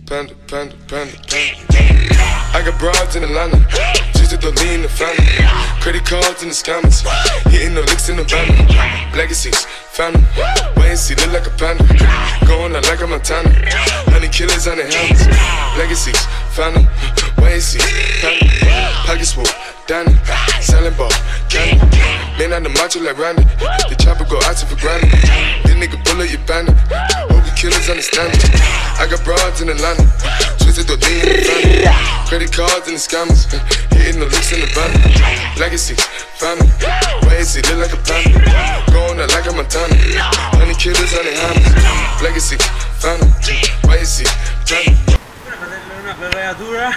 panda, panda, panda, panda. I got broads in Atlanta, just to lean the family. Credit cards in the scammers, hitting the licks in the van. Legacies, family, wait and see, look like a panda. Going out like a Montana, honey killers on their helmets. Legacies, family, wait and see, family. Pockets full, Danny, selling ball, candy. Man on the macho like Randy, the chopper go out for granted. This nigga bullet, you bandit. Hogan killers understand it. I got broads in Atlanta, twisted to lean in the family. Credit cards and the scammers, hitting the licks in the van. Legacies, family, wait and see, look like a panda. Going out like a Montana, honey killers on their hands. Legacies, family, wait and see, family. Una pelea dura,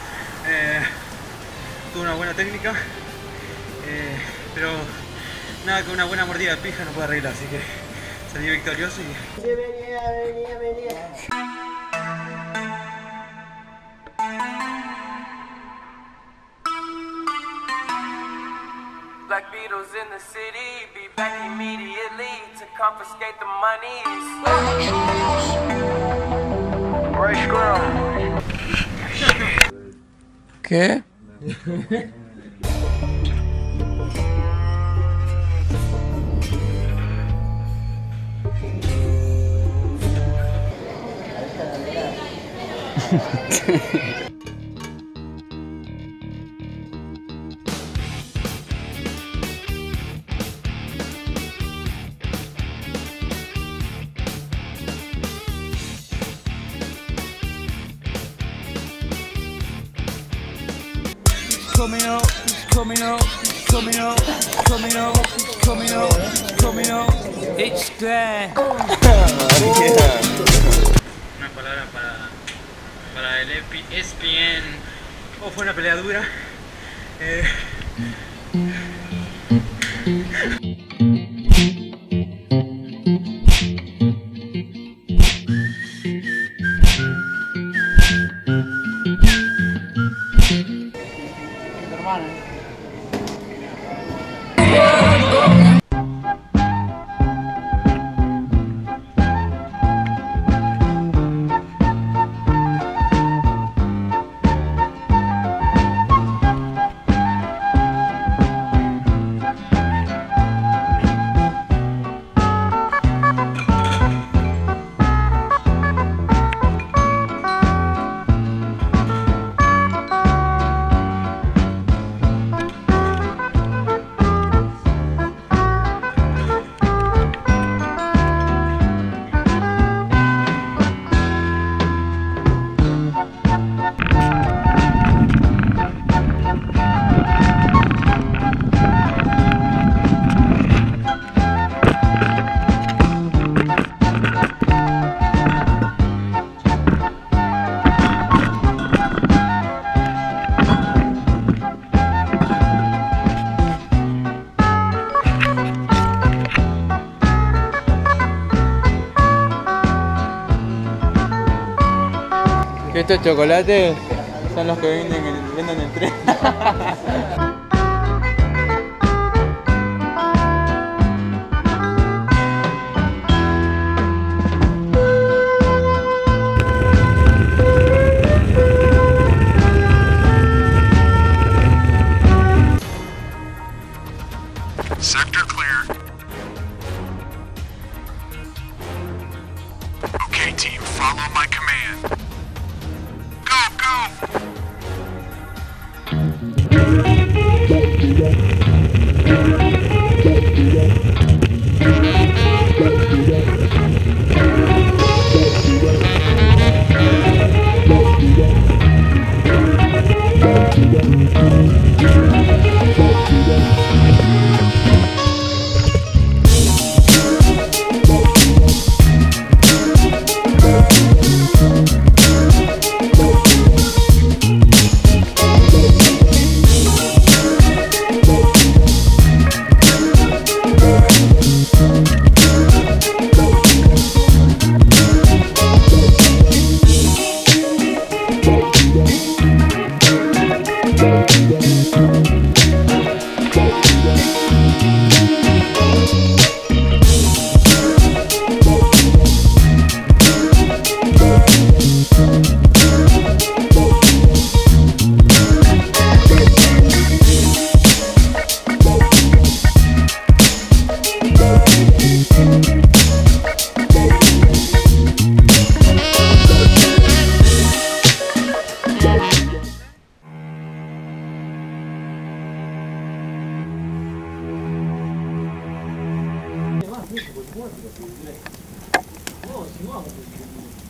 tuve una buena técnica, pero nada que una buena mordida de pija no puede arreglar, así que salí victorioso y... Venía. Black Beatles in the city, be back immediately to confiscate the monies. ¿Qué? Coming out. It's there. Una palabra para el ESPN. Oh, fue una pelea dura. Estos chocolates son los que venden en tren. Sector clear. Okay, team, follow my command. porque